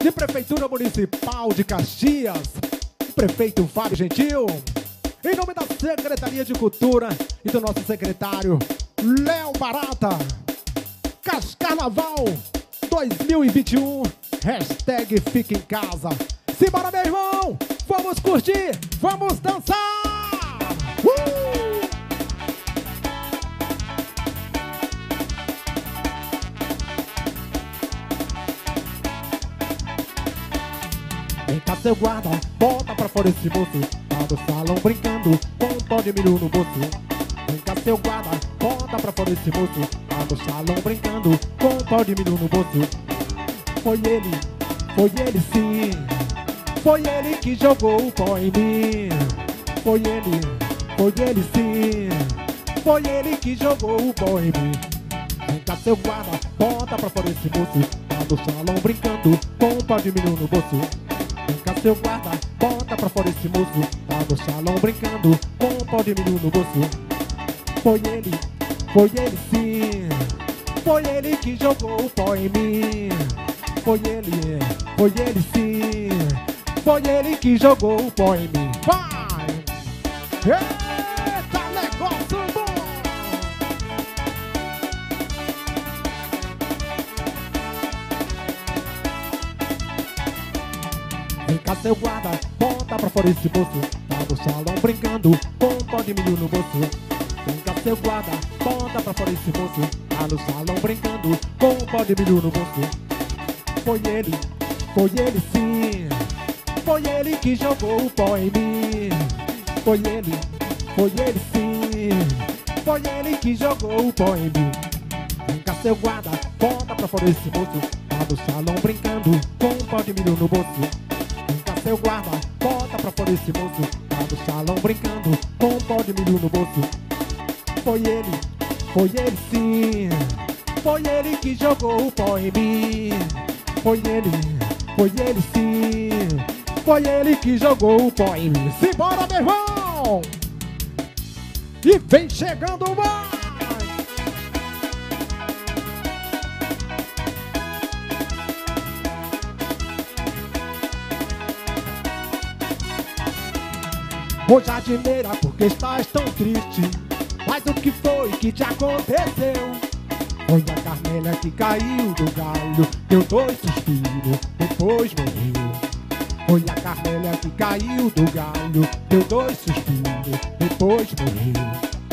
de Prefeitura Municipal de Caxias, o prefeito Fábio Gentil, em nome da Secretaria de Cultura e do nosso secretário Léo Barata. Carnaval 2021, hashtag Fica em Casa. Simbora, meu irmão, vamos curtir, vamos dançar! Vem cá, seu guarda, bota pra fora esse moço. Tá no salão brincando com um pó de milho no bolso. Vem cá, seu guarda, bota pra fora esse moço. Tá no salão brincando com um pó de milho no bolso. Foi ele sim. Foi ele que jogou o pó em mim. Foi ele sim. Foi ele que jogou o pó em mim. Vem cá, seu guarda, bota pra fora esse moço. Tá no salão brincando com um pó de milho no bolso. Vem cá, seu guarda, bota pra fora esse moço. Tá no salão brincando com um pó de milho no bolso. Foi ele sim. Foi ele que jogou o pó em mim. Foi ele sim. Foi ele que jogou o pó em mim. Vai! Eita, negócio bom! Vem cá, seu guarda, bota pra fora esse moço. Tá no salão brincando com um pó de milho no bolso. Vem cá, seu guarda, bota pra fora esse moço. Tá no salão brincando com um pó de milho no bolso. Foi ele sim. Foi ele que jogou o pó em mim. Foi ele sim. Foi ele que jogou o pó em mim. Vem cá, seu guarda, bota pra fora esse moço. Tá no salão brincando com um pó de milho no bolso. Vem cá, seu guarda, bota pra fora esse moço. Tá no salão brincando com um pó de milho no bolso. Foi ele sim. Foi ele que jogou o pó em mim. Foi ele sim. Foi ele que jogou o pó em mim. Simbora, meu irmão! E vem chegando mais! Ô jardineira, por que estás tão triste? Mas o que foi que te aconteceu? Foi a Carmélia que caiu do galho, deu 2 suspiros, depois morreu. Foi a Carmélia que caiu do galho, deu 2 suspiros, depois morreu.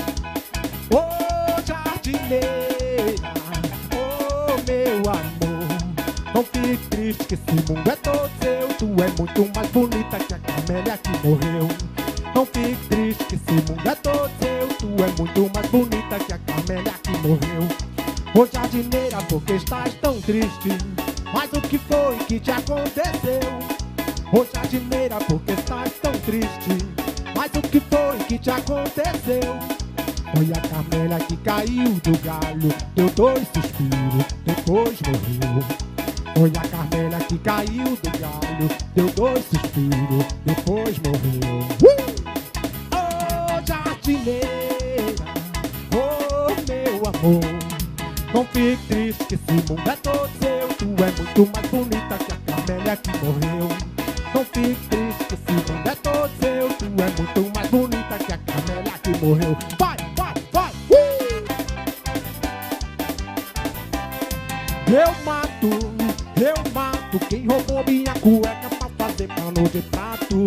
Ô jardineira, ô meu amor, não fique triste que esse mundo é todo seu. Tu é muito mais bonita que a Carmélia que morreu. Não fique triste que esse mundo é todo seu. Tu é muito mais bonita que a Carmélia que morreu. Ô jardineira, por que estás tão triste? Mas o que foi que te aconteceu? Ô jardineira, por que estás tão triste? Mas o que foi que te aconteceu? Foi a Carmélia que caiu do galho, deu 2 suspiros, depois morreu. Foi a Carmélia que caiu do galho, deu 2 suspiros, depois morreu. Ô jardineira, ô meu amor, não fique triste que esse mundo é todo seu. Tu é muito mais bonita que a Carmélia que morreu. Não fique triste que esse mundo é todo seu. Tu é muito mais bonita que a Carmélia que morreu. Vai, vai, vai! Eu mato quem roubou minha cueca pra fazer pano de prato.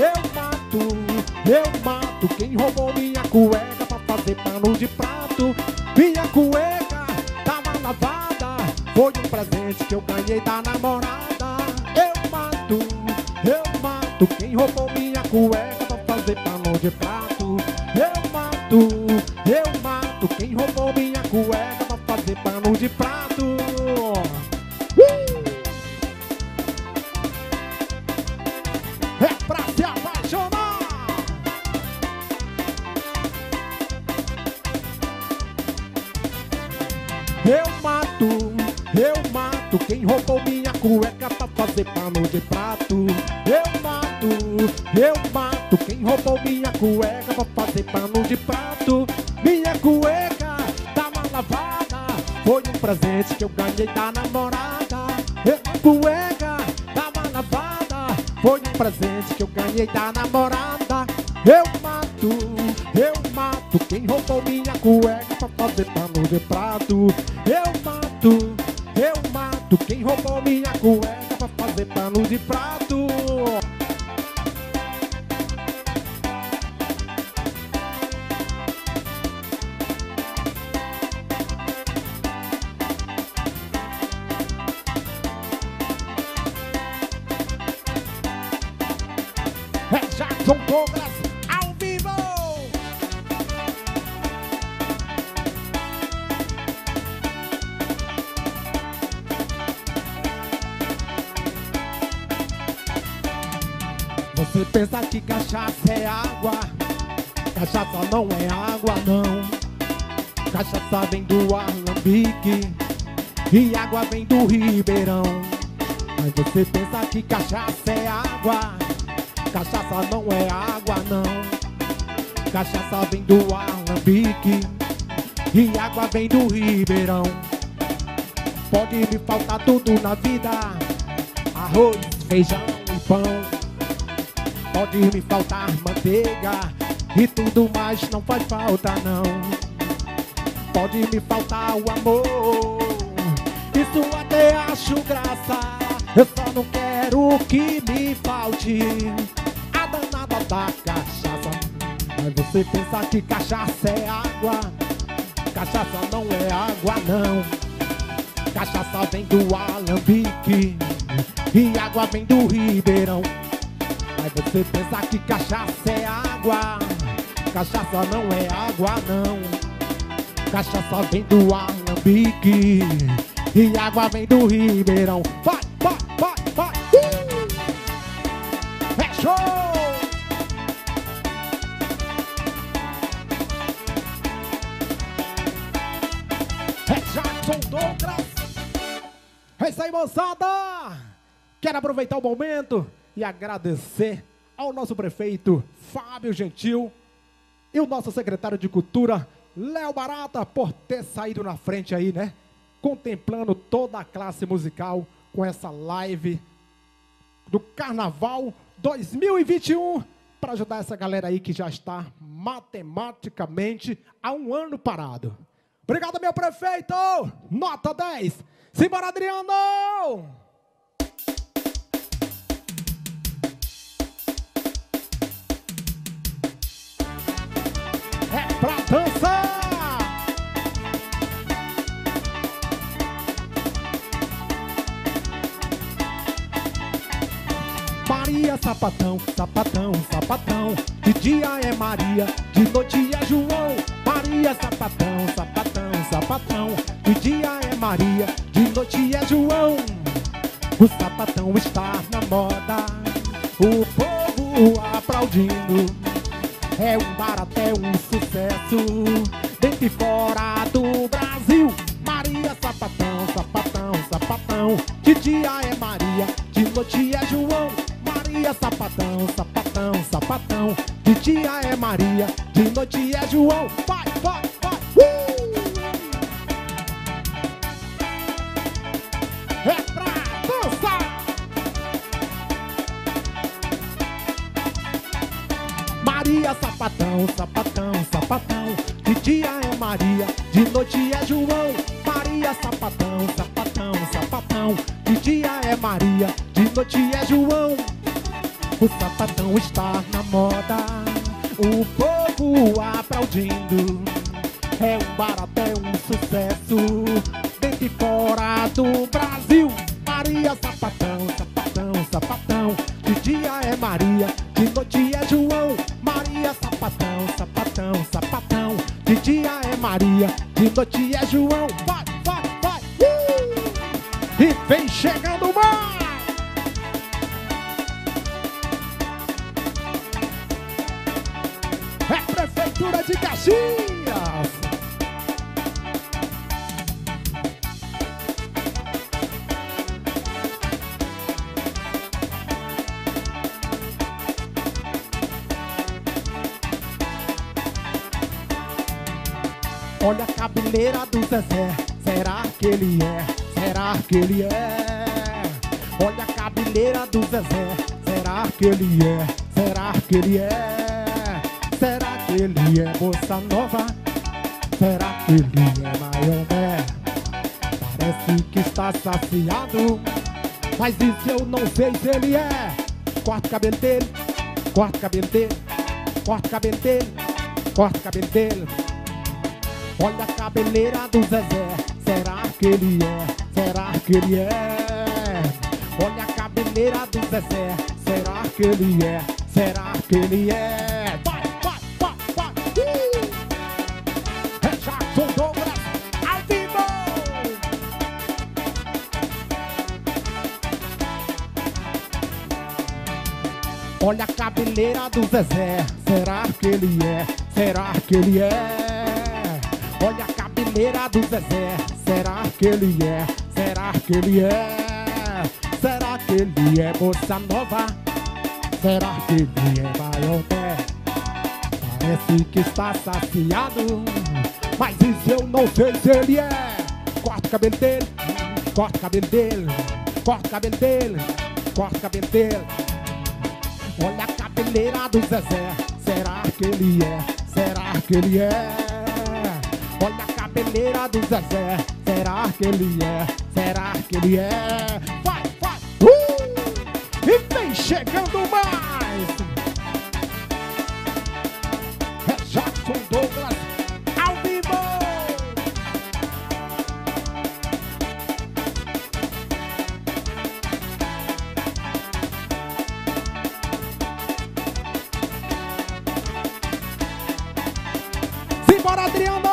Eu mato quem roubou minha cueca pra fazer pano de prato. Minha cueca tava lavada, foi um presente que eu ganhei da namorada. Eu mato quem roubou minha cueca pra fazer pano de prato. Eu mato quem roubou minha cueca pra fazer pano de prato. É pra se apaixonar. Eu mato quem roubou minha cueca pra fazer pano de prato. Eu mato quem roubou minha cueca pra fazer pano de prato. Minha cueca tava lavada, foi um presente que eu ganhei da namorada. Cueca Foi um presente que eu ganhei da namorada. Eu mato quem roubou minha cueca pra fazer pano de prato. Eu mato quem roubou minha cueca pra fazer pano de prato. É Jackson Douglas ao vivo. Você pensa que cachaça é água? Cachaça não é água, não. Cachaça vem do Alambique e água vem do Ribeirão. Mas você pensa que cachaça é água? Cachaça não é água, não. Cachaça vem do Alambique e água vem do Ribeirão. Pode me faltar tudo na vida, arroz, feijão e pão. Pode me faltar manteiga e tudo mais não faz falta, não. Pode me faltar o amor, isso até acho graça. Eu só não quero que me falte a danada da cachaça. Mas você pensa que cachaça é água? Cachaça não é água, não. Cachaça vem do Alambique e água vem do Ribeirão. Mas você pensa que cachaça é água? Cachaça não é água, não. Cachaça vem do Alambique e água vem do Ribeirão. Vai, vai, vai, vai! É show! É Jackson Douglas! É isso aí, moçada! Quero aproveitar o momento e agradecer ao nosso prefeito Fábio Gentil e o nosso secretário de Cultura, Léo Barata, por ter saído na frente aí, né? Contemplando toda a classe musical com essa live do Carnaval 2021 para ajudar essa galera aí que já está matematicamente há um ano parado. Obrigado, meu prefeito! Nota 10! Simbora, Adriano! É pra dançar! Maria, sapatão, sapatão, sapatão. De dia é Maria, de noite é João. Maria, sapatão, sapatão, sapatão. De dia é Maria, de noite é João. O sapatão está na moda, o povo aplaudindo. É um barato, é um sucesso, dentro e fora do Brasil. Maria, sapatão, sapatão, sapatão. De dia é Maria, de noite é João. Maria, sapatão, sapatão, sapatão. De dia é Maria, de noite é João. Vai, vai, vai! É pra dançar! Maria, sapatão, sapatão, sapatão. De dia é Maria, de noite é João. Maria, sapatão, sapatão, sapatão. De dia é Maria, de noite é João. O sapatão está na moda, o povo aplaudindo. É um barato, é um sucesso, dentro e fora do Brasil. Maria, sapatão, sapatão, sapatão. De dia é Maria, de noite é João. Maria, sapatão, sapatão, sapatão. De dia é Maria, de noite é João. Vai, vai, vai! E vem chegando mais! É Prefeitura de Caxias! Olha a cabeleira do Zezé, será que ele é? Será que ele é? Olha a cabeleira do Zezé, Será que ele é? Será que ele é? Será que ele é bossa nova? Será que ele é maionese? Parece que está saciado, mas isso eu não sei se ele é. Corta o cabelo dele, corta o cabelo dele, corta o cabelo dele, corta o cabelo dele. Olha a cabeleira do Zezé, será que ele é? Será que ele é? Olha a cabeleira do Zezé, será que ele é? Será que ele é? Vai, vai, vai, vai! É Jackson Douglas, ao vivo! Olha a cabeleira do Zezé, será que ele é? Será que ele é? Olha a cabeleira do Zezé, será que ele é? Será que ele é? Será que ele é bossa nova? Será que ele é maionese? Parece que está saciado, mas isso eu não sei se ele é. Corta o cabelo dele, corta o cabelo dele, corta o cabelo dele, corta o cabelo dele. Olha a cabeleira do Zezé, será que ele é? Será que ele é? Olha a cabeleira do Zezé, será que ele é? Será que ele é? Vai, vai! E vem chegando mais! É Jackson Douglas, ao vivo! Simbora, Adriano!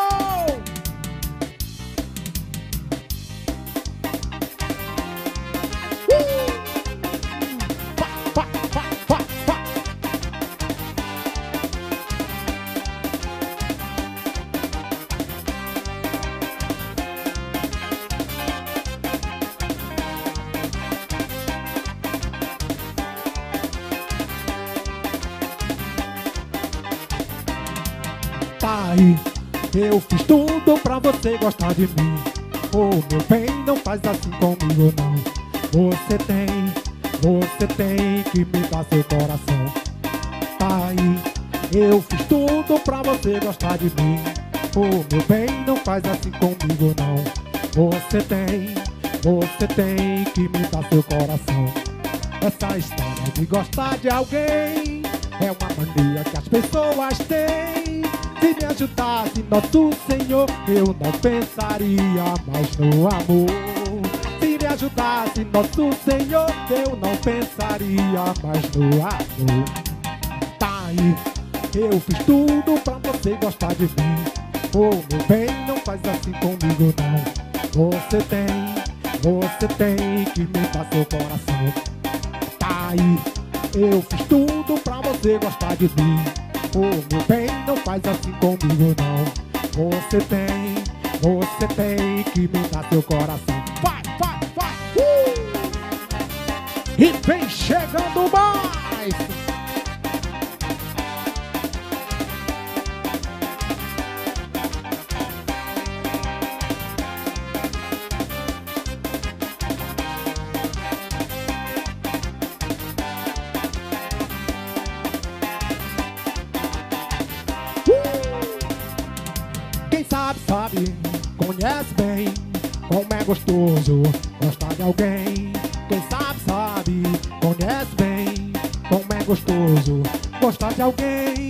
Aí, eu fiz tudo pra você gostar de mim. Oh, meu bem, não faz assim comigo não. Você tem que me dar seu coração. Aí, eu fiz tudo pra você gostar de mim. Oh, meu bem, não faz assim comigo não. Você tem que me dar seu coração. Essa história de gostar de alguém é uma mania que as pessoas têm. Se me ajudasse nosso Senhor, eu não pensaria mais no amor. Se me ajudasse nosso Senhor, eu não pensaria mais no amor. Tá aí, eu fiz tudo pra você gostar de mim. Oh, meu bem, não faz assim comigo não. Você tem que me dar seu coração. Tá aí, eu fiz tudo pra você gostar de mim. Oh, meu bem, não faz assim comigo não. Você tem que me dar seu coração. Vai, vai, vai! E vem chegando mais! Quem sabe, conhece bem como é gostoso gostar de alguém. Quem sabe, conhece bem como é gostoso gostar de alguém.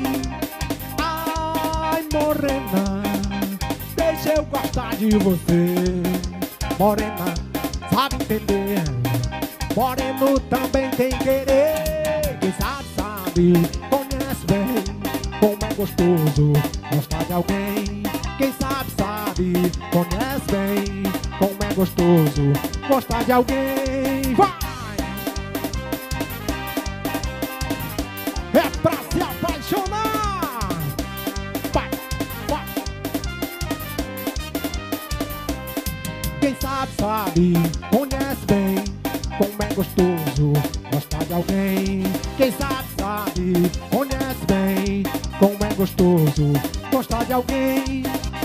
Ai, morena, deixa eu gostar de você. Morena, sabe entender, moreno também tem querer. Quem sabe, conhece bem como é gostoso gostar de alguém. Quem sabe, conhece bem como é gostoso gostar de alguém. Vai! É pra se apaixonar! Vai, vai! Quem sabe, conhece bem como é gostoso gostar de alguém. Quem sabe, conhece bem como é gostoso gostar de alguém.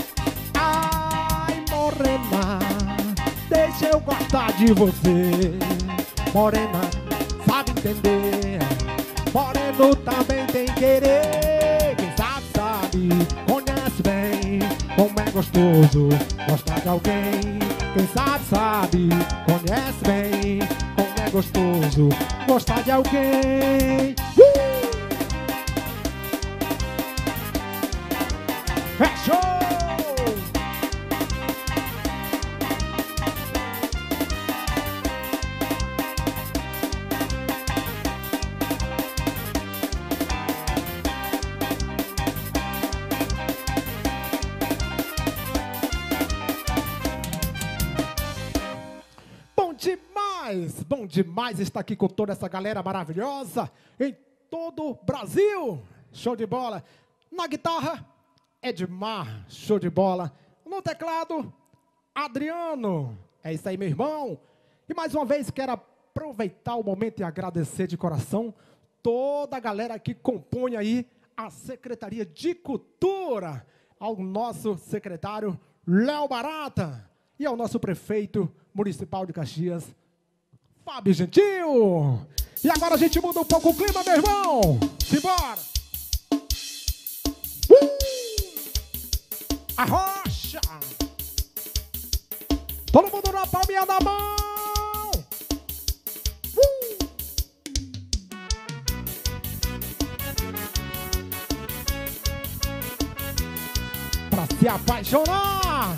Ai, morena, deixa eu gostar de você. Morena, sabe entender. Moreno também tem querer. Quem sabe, sabe, conhece bem como é gostoso gostar de alguém. Quem sabe, sabe, conhece bem como é gostoso gostar de alguém. É show! Bom demais estar aqui com toda essa galera maravilhosa em todo o Brasil. Show de bola. Na guitarra, Edmar, show de bola. No teclado, Adriano. É isso aí, meu irmão. E mais uma vez quero aproveitar o momento e agradecer de coração toda a galera que compõe aí a Secretaria de Cultura, ao nosso secretário Léo Barata e ao nosso prefeito municipal de Caxias, Fábio Gentil. E agora a gente muda um pouco o clima, meu irmão. Simbora! Arrocha! Todo mundo na palminha da mão! Pra se apaixonar!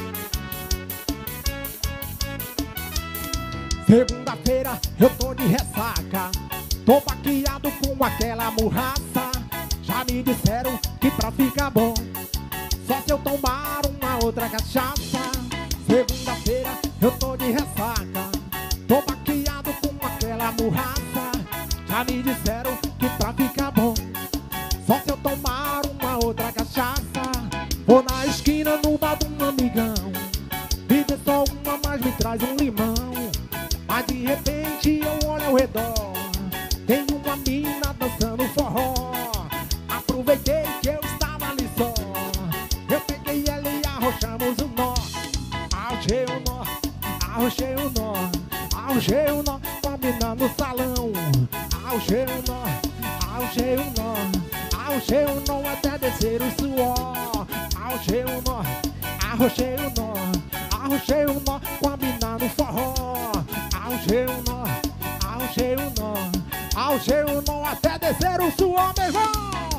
Segunda-feira eu tô de ressaca, tô baqueado com aquela murraça. Já me disseram que pra ficar bom, só se eu tomar uma outra cachaça. Segunda-feira eu tô de ressaca, tô baqueado com aquela murraça. Já me disseram que pra ficar bom, só se eu tomar uma outra cachaça. Vou na esquina no bar de um amigão, me dê só uma, mas me traz um limão. Mas de repente eu olho ao redor, tem uma mina dançando forró. Aproveitei que eu estava ali só, eu peguei ela e arrochamos o nó. Arrochei o nó, arrochei o nó, arrochei o nó, com a mina no salão. Arrochei o nó, arrochei o nó, arrochei o nó até descer o suor. Arrochei o nó, arrochei o nó, arrochei o nó, com a mina no forró. Arrochei o nó, arrochei o nó, arrochei o nó até descer o suor, meu irmão.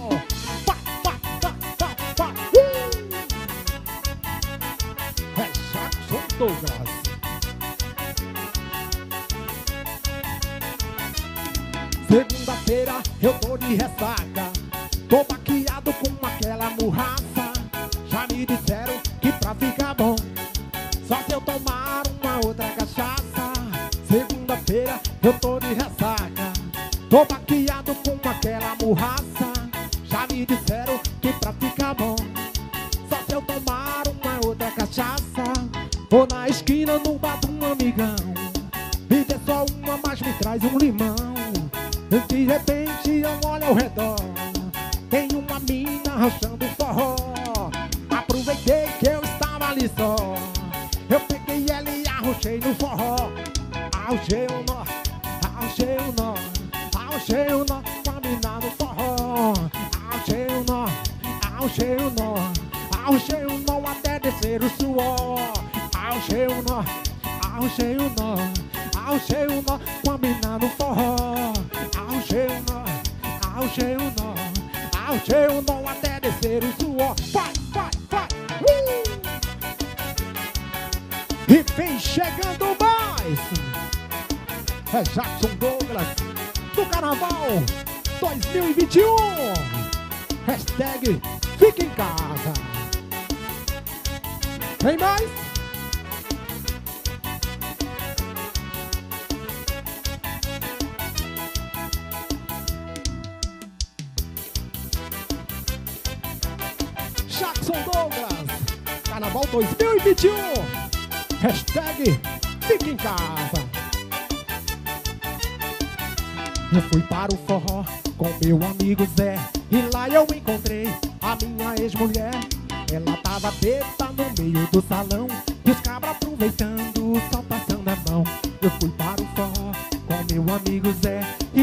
É Jackson Douglas. Segunda-feira eu tô de ressaca, tô baqueado com aquela murraça. Já me disseram que pra ficar bom, só se eu tomar uma outra cachaça. Segunda-feira eu tô de ressaca, tô baqueado com aquela murraça. Já me disseram que pra ficar bom, só se eu tomar uma outra cachaça. Vou na esquina no bar de um amigão, me dê só uma, mas me traz um limão. De repente eu olho ao redor, tem uma mina rachando forró. Aproveitei que eu estava ali só, eu peguei ela e arrochei no forró. Arrochei o nó, arrochei o nó, arrochei o nó, com a mina no forró. Arrochei o nó, arrochei o nó, arrochei o nó até descer o suor. Arrochei o nó, arrochei o nó, arrochei o nó, com a mina no forró. Arrochei o nó, arrochei o nó, arrochei o nó até descer o suor. Vai, vai, vai! E vem chegando mais! É Jackson Douglas do Carnaval 2021. Hashtag Fica em Casa. Tem mais? Jackson Douglas Carnaval 2021. Hashtag Fica em Casa. Eu fui para o forró com meu amigo Zé, e lá eu encontrei a minha ex-mulher. Ela tava bêbada no meio do salão, e os cabras aproveitando, só passando a mão. Eu fui para o forró com meu amigo Zé, e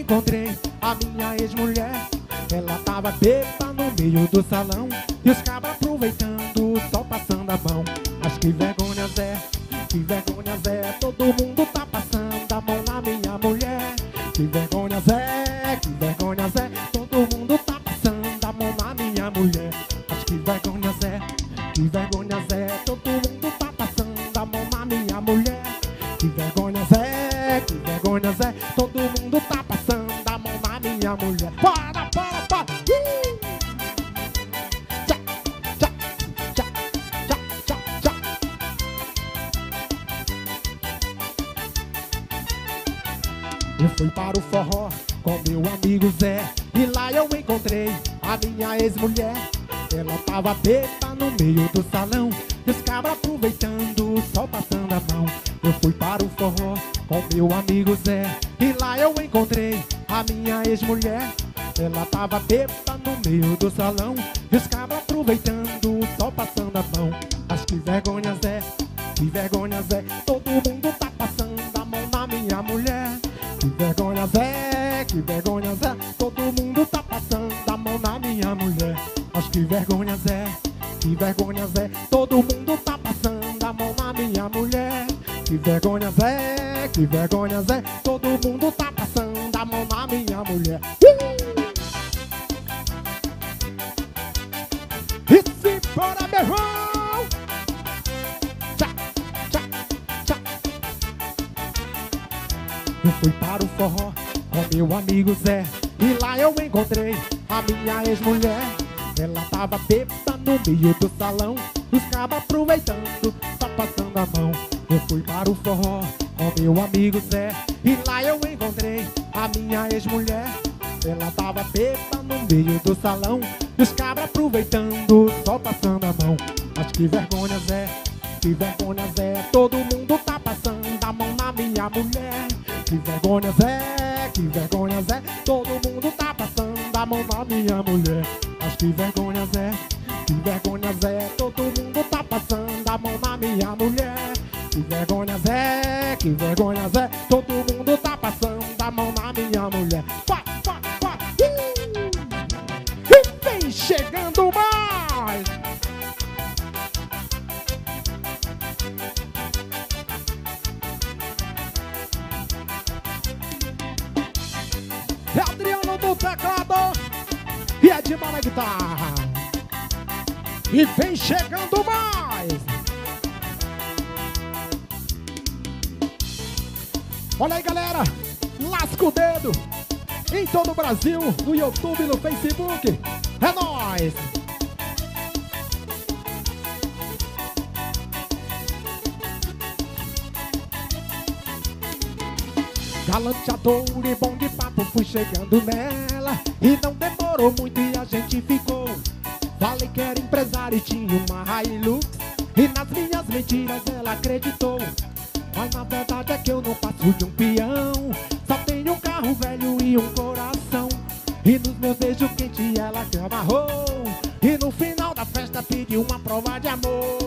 encontrei a minha ex-mulher. Ela tava bêbada no meio do salão e os cabras aproveitando, só passando a mão. Mas que vergonha Zé, que vergonha Zé, todo mundo tá passando a mão na minha mulher. Que vergonha Zé, que vergonha Zé, todo mundo tá passando a mão na minha mulher. Mas que vergonha Zé, que vergonha Zé, todo mundo tá passando a mão na minha mulher. Que vergonha Zé, que vergonha Zé, todo mundo tá passando a mão na minha mulher. Para! Tchá, tchá, tchá, tchá, tchá, tchá. Eu fui para o forró com meu amigo Zé e lá eu encontrei a minha ex-mulher. Ela tava bêbada no meio do salão e os cabras aproveitando, só passando a mão. Eu fui para o forró com meu amigo Zé e lá eu encontrei a minha ex-mulher. Ela tava bêbada no meio do salão e os cabras aproveitando, só passando a mão. Mas que vergonha Zé, que vergonha Zé, todo mundo tá passando a mão na minha mulher. Que vergonha Zé, que vergonha Zé, todo mundo tá passando a mão na minha mulher. Mas que vergonha Zé, que vergonha Zé, todo mundo tá passando a mão na minha mulher. Que vergonha Zé, que vergonha Zé, todo mundo tá passando a mão na minha mulher. E se fora, meu irmão! Tchá, tchá, tchá. Eu fui para o forró com meu amigo Zé e lá eu encontrei a minha ex-mulher. Ela tava bêbada no meio do salão, os cabras aproveitando, só passando a mão. Eu fui para o forró com meu amigo Zé e lá eu encontrei a minha ex-mulher. Ela tava bêbada no meio do salão e os cabras aproveitando, só passando a mão. Mas que vergonha Zé, que vergonha Zé, todo mundo tá passando a mão na minha mulher. Que vergonha Zé, que vergonha Zé, todo mundo tá passando a mão na minha mulher. Mas que vergonha Zé, que vergonha Zé, todo mundo tá passando a mão na minha mulher. Que vergonha Zé, que vergonha Zé, todo mundo tá passando a mão na minha mulher. Vai, vai, vai! E vem chegando mais! É Adriano do teclado e Edmar na guitarra. E vem chegando mais! Olha aí, galera, lasca o dedo em todo o Brasil, no YouTube, no Facebook. É nóis! Galanteador e bom de papo, fui chegando nela e não demorou muito e a gente ficou. Falei que era empresário e tinha uma Hilux e nas minhas mentiras ela acreditou. Mas na verdade é que eu não passo de um peão, só tenho um carro velho e um coração. E nos meus beijos quentes ela se amarrou e no final da festa pediu uma prova de amor.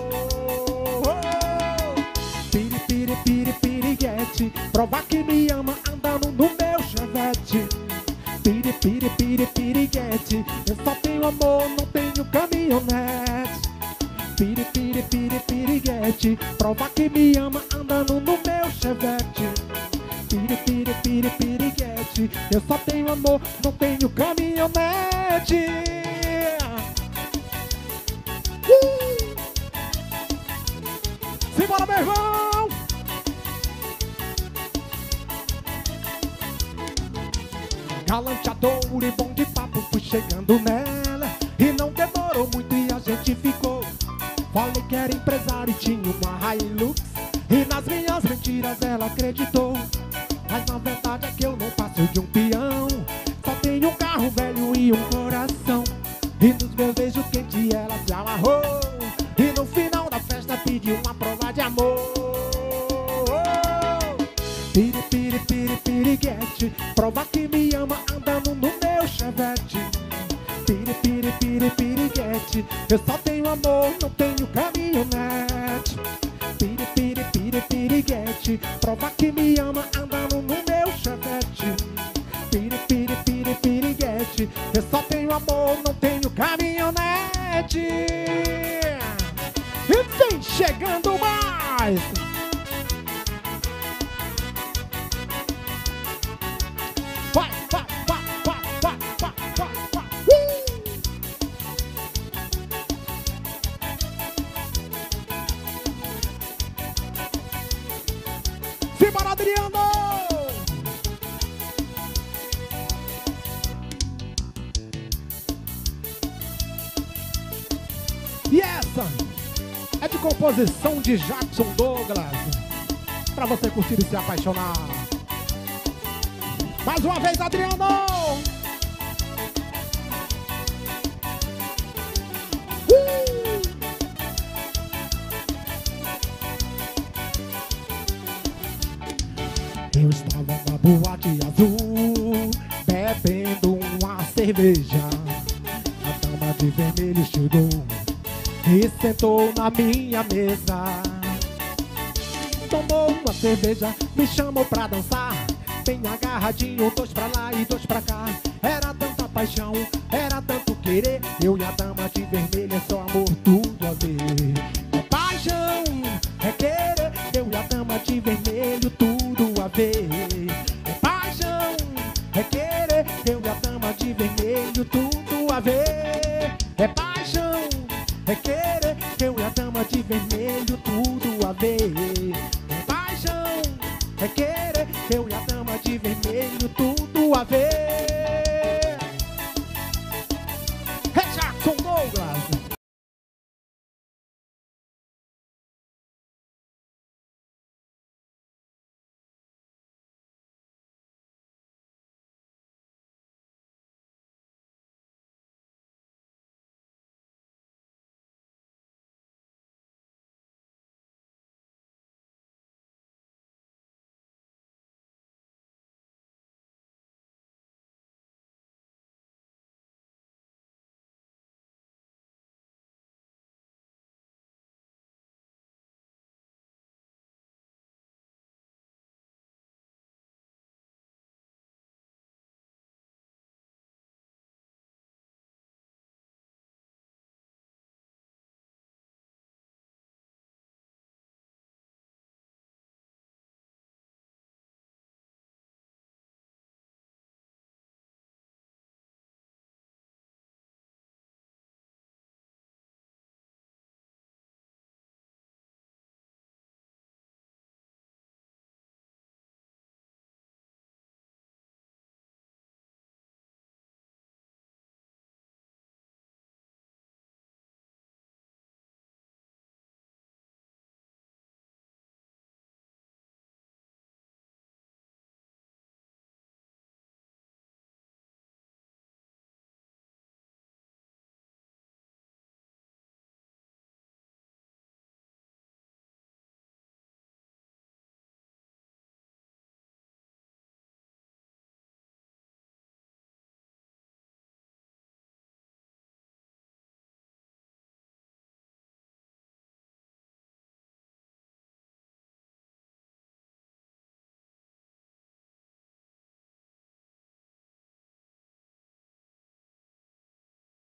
Piri, piri, piri, piriguete, prova que me ama andando no meu chevette. Piri, piri, piri, piriguete, eu só tenho amor, não tenho caminhonete. Piri, piri, piri, piriguete, prova que me ama andando no meu chevette. Piri, piri, piri, piriguete, eu só tenho amor, não tenho caminhonete. Simbora, meu irmão! Galanteador e bom de papo, fui chegando nela e não demorou muito e a gente ficou. Falei que era empresário e tinha uma Hilux e nas minhas mentiras ela acreditou. Mas na verdade é que eu não passo de um peão, só tenho um carro velho e um coração. E nos meus beijos quentes ela se amarrou e no final da festa pediu uma prova de amor. Piri, piri, piri, piriguete, prova que me ama andando no meu chevette. Piri, piri, piri, piriguete, eu só tenho amor, não tenho caminhonete. Piri, piri, piri, piriguete, prova que me ama andando no meu chevette. Piri, gente! E vem chegando mais! Vai, vai, vai, vai, vai, vai, vai, vai! Simbora, Adriano! E essa é de composição de Jackson Douglas, pra você curtir e se apaixonar. Mais uma vez, Adriano! Eu estava na boate azul, bebendo uma cerveja. A dama de vermelho chegou e sentou na minha mesa. Tomou uma cerveja, me chamou pra dançar, bem agarradinho, dois pra lá e dois pra cá. Era tanta paixão, era tanto querer, eu e a dama de vermelho, é só amor, tudo a ver. É paixão, é querer, eu e a dama de vermelho, tudo a ver. É paixão, é querer, eu e a dama de vermelho, tudo a ver. É paixão, é querer, eu e a dama de vermelho, tudo a ver. É paixão, é querer, eu e a dama de vermelho, tudo a ver.